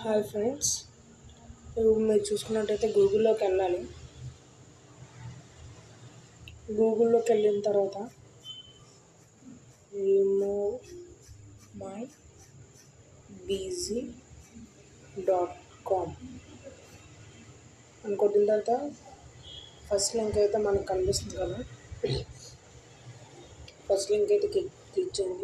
Hi friends, మీరు చూసుకున్నట్టయితే గూగుల్లోకి వెళ్ళాలి. గూగుల్లోకి వెళ్ళిన తర్వాత రిమూవ్ మై bz.com అని కొట్టిన తర్వాత ఫస్ట్ లింక్ అయితే మనకు కనిపిస్తుంది కదా. ఫస్ట్ లింక్ అయితే క్లిక్ చేయండి.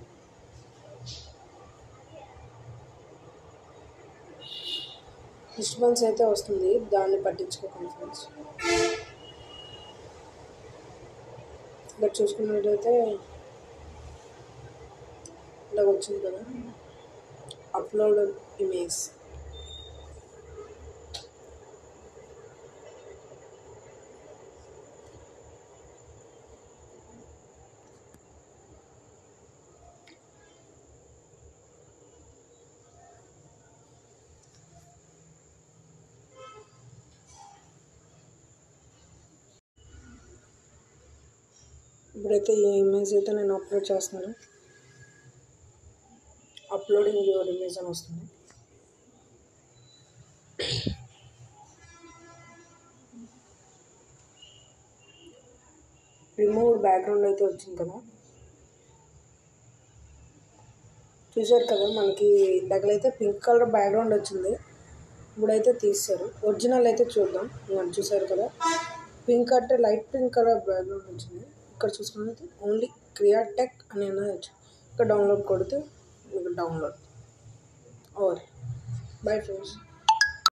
డిస్టర్బెన్స్ అయితే వస్తుంది, దాన్ని పట్టించుకోకండి ఫ్రెండ్స్. ఇక్కడ చూసుకున్నట్టయితే ఇలా వచ్చింది కదా, అప్లోడ్ ఇమేజ్. ఇప్పుడైతే ఈ ఇమేజ్ అయితే నేను అప్లోడ్ చేస్తున్నాను. అప్లోడింగ్ యువర్ ఇమేజ్ అని వస్తుంది. రిమూవ్ బ్యాక్గ్రౌండ్ అయితే వచ్చింది కదా, చూసారు కదా. మనకి ఇందాకలైతే పింక్ కలర్ బ్యాక్గ్రౌండ్ వచ్చింది, ఇప్పుడైతే తీస్తారు. ఒరిజినల్ అయితే చూద్దాం. మనం చూసారు కదా, పింక్ అంటే లైట్ పింక్ కలర్ బ్యాక్గ్రౌండ్ వచ్చింది. ఇక్కడ చూసుకున్నది ఓన్లీ క్రియాటెక్ అని వచ్చింది. ఇక్కడ డౌన్లోడ్ కొడితే మీకు డౌన్లోడ్ ఓవర్. Bye friends.